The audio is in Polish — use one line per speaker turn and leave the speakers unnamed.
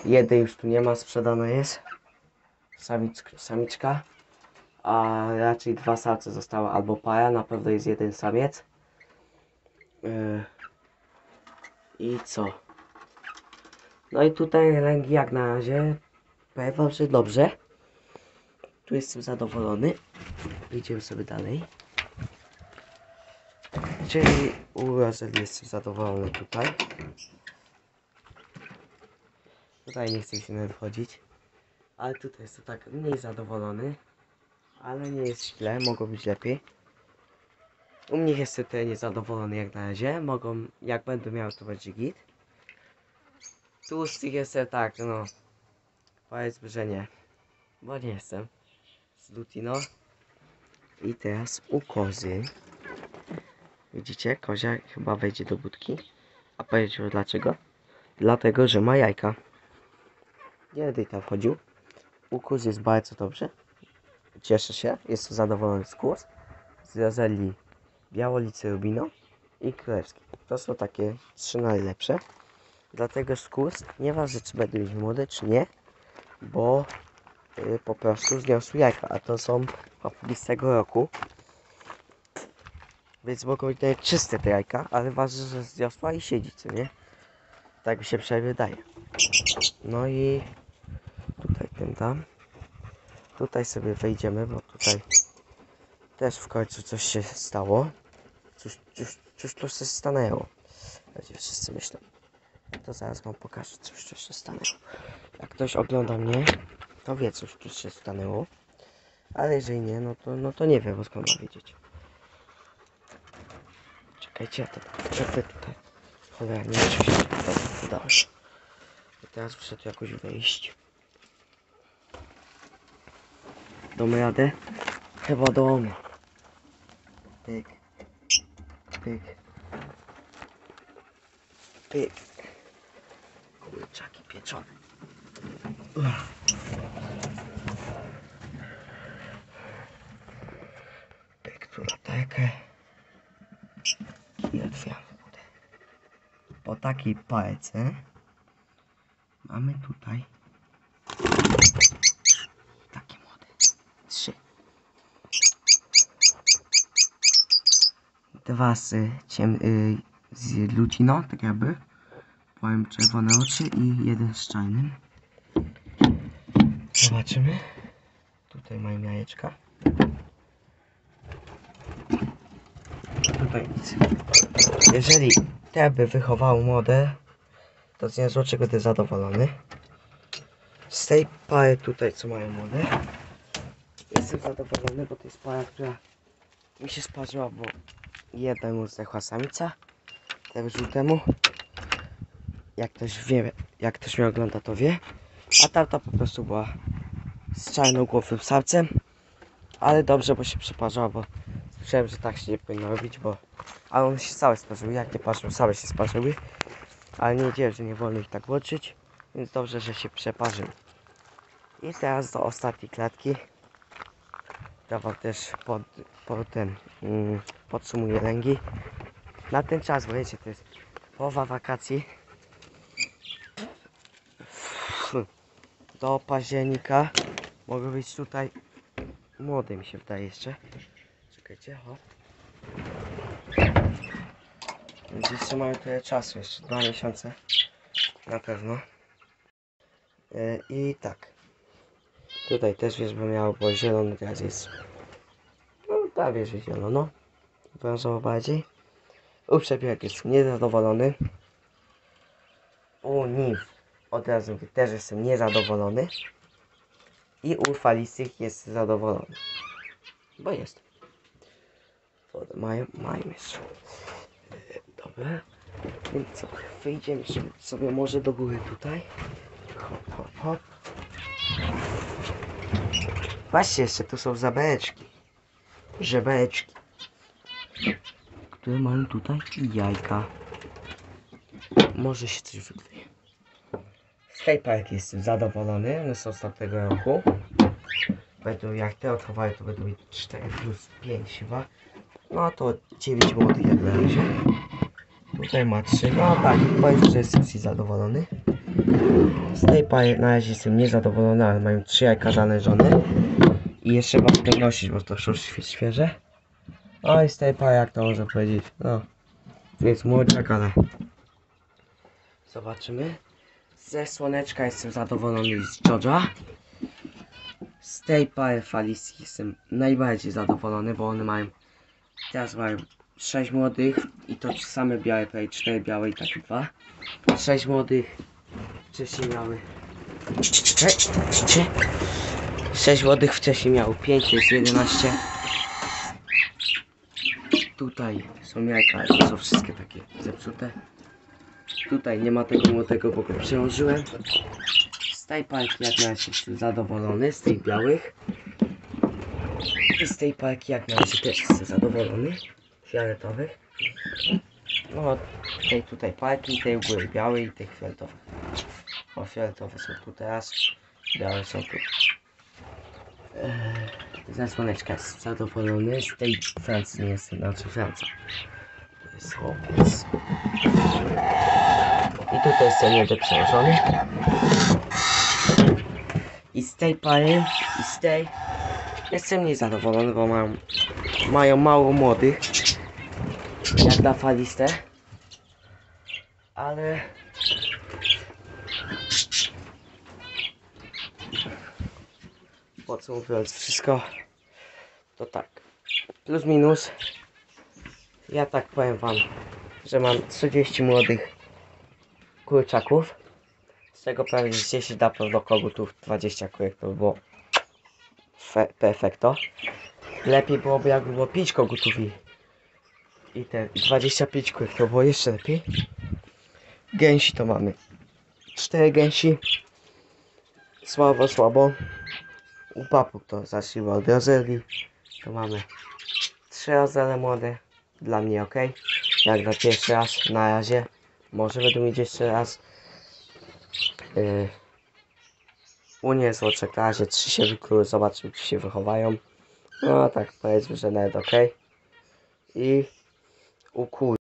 Jednej już tu nie ma, sprzedana jest. Samiczka. A raczej dwa samce zostały, albo para, na pewno jest jeden samiec. I co? No i tutaj lęgi jak na razie, powiem wam, że dobrze. Tu jestem zadowolony. Idziemy sobie dalej. Czyli urodzeń jestem zadowolony tutaj. Tutaj nie chcę się nawet wchodzić. Ale tutaj jestem tak mniej zadowolony. Ale nie jest źle, mogło być lepiej. U mnie jestem tutaj niezadowolony jak na razie. Mogą, jak będę miał, to będzie git. Tu z tych jestem tak, no. Powiedzmy, że nie. Bo nie jestem. Z Lutino. I teraz u kozy. Widzicie, kozia chyba wejdzie do budki. A powiecie dlaczego? Dlatego, że ma jajka. Nie będę tam wchodził. U kozy jest bardzo dobrze. Cieszę się, jestem zadowolony z kurs. Z Rozeli Białolicy Rubino i Królewski. To są takie 3 najlepsze. Dlatego z kurs, nieważne czy będę mieć młode czy nie, bo po prostu zniosły jajka, a to są papugi z tego roku. Więc mogą być nawet czyste te jajka, ale ważne, że zniosła i siedzi, co nie? Tak mi się przynajmniej wydaje. No i tutaj ten tam. Tutaj sobie wejdziemy, bo tutaj też w końcu coś się stało. Coś tu się stanęło. Będzie wszyscy myślą. To zaraz wam pokażę, coś tu się stanęło. Jak ktoś ogląda mnie, to wie, coś tu się stanęło. Ale jeżeli nie, no to nie wiem, bo skąd ma wiedzieć. Czekajcie, ja to przerwę tutaj. Cholera, nie oczywiście. Dobra, udało się. I teraz muszę tu jakoś wejść. Damy radę? Chyba domy. Pyk. Pyk. Pyk. Kurczaki pieczone. Pyk, tu latarkę. I otwieramy. Po takiej pałce mamy tutaj takie młode. 3. 2 z Lutino, tak jakby. Powiem czerwone oczy i 1 z czarnym. Zobaczymy. Tutaj mają jajeczka. Tutaj nic. Jeżeli te by wychowały młode, to z niezłoczego będę zadowolony. Z tej pary tutaj, co mają młode, jestem zadowolony, bo to jest para, która mi się sparzyła, bo jednemu zdechła samica, temu żółtemu. Jak ktoś wie, jak ktoś mnie ogląda, to wie. A tamta po prostu była z czarnogłowym samcem. Ale dobrze, bo się przeparzyła, bo słyszałem, że tak się nie powinno robić, bo... Ale one się całe sparzyły, jak nie patrzą, same się sparzyły. Ale nie wiedziałem, że nie wolno ich tak łączyć, więc dobrze, że się przeparzyły. I teraz do ostatniej klatki. Ja wam też podsumuję lęgi. Na ten czas, bo wiecie, to jest połowa wakacji. Do października mogą być tutaj młode, mi się wydaje jeszcze. Czekajcie, hop. Więc jeszcze mają tyle czasu, jeszcze 2 miesiące. Na pewno. I tak. Tutaj też wierzba miała, bo zielony teraz jest. No prawie, że zielono. Brązowo bardziej. U przepiórek jest niezadowolony. U niw od razu mówię, też jestem niezadowolony. I u falistych jest zadowolony. Bo jest. Wodę mają jeszcze. Dobra. Więc co, wyjdziemy sobie może do góry tutaj. Hop, hop, hop. Patrzcie, jeszcze tu są zabeczki. Żebeczki. Które mają tutaj jajka. Może się coś wykryje. Z tej parki jestem zadowolony. One są z tamtego roku. Będą, jak te odchowały, to będą mieć 4 plus 5 chyba. No to 9 młodych jak na razie. Tutaj ma 3. No tak, powiem, że jestem zadowolony. Z tej pary na razie jestem niezadowolony, ale mają 3 jajka zanężone. I jeszcze trzeba to nosić, bo to są świeże. No i z tej pary, jak to można powiedzieć, no, jest młodziak, ale zobaczymy. Ze słoneczka jestem zadowolony z George'a. Z tej pary falicji jestem najbardziej zadowolony, bo one mają, teraz mają 6 młodych i to same białe, prawie 4 białe i takie 2. 6 młodych, wcześniej miały 6 młodych wcześniej miało 5, jest 11. Tutaj są jajka, ale to są wszystkie takie zepsute. Tutaj nie ma tego młodego, bo go przełożyłem. Z tej parki jak na razie jestem zadowolony, z tych białych. I z tej parki jak na razie też jestem zadowolony, fioletowych. No, tej tutaj parki, tej u góry białej i tej fioletowej. O, fioletowe są tu teraz, białe są tu. Ze słoneczka jestem zadowolony, z tej Francji nie jestem, znaczy Franca. To jest chłopiec. I tutaj jestem jeden przełożony. I z tej pary, i z tej jestem niezadowolony, bo mają mało młodych. Jak dla faliste. Ale podsumowując wszystko, to tak. Plus minus. Ja tak powiem wam, że mam 30 młodych kurczaków. Z tego prawie 10 dapów do kogutów, 20 kurek, to by było perfekto. Lepiej byłoby jakby było 5 kogutów i te 25 kurek, to było jeszcze lepiej. Gęsi to mamy 4 gęsi. Słabo. U papug to zacznijmy od rozeli. To mamy 3 rozele młode. Dla mnie ok. Jak na pierwszy raz na razie. Może będę mieć jeszcze raz. U nie jest oczek na razie 3 się wykluły. Zobaczymy czy się wychowają. No tak powiedzmy, że nawet ok. I u kur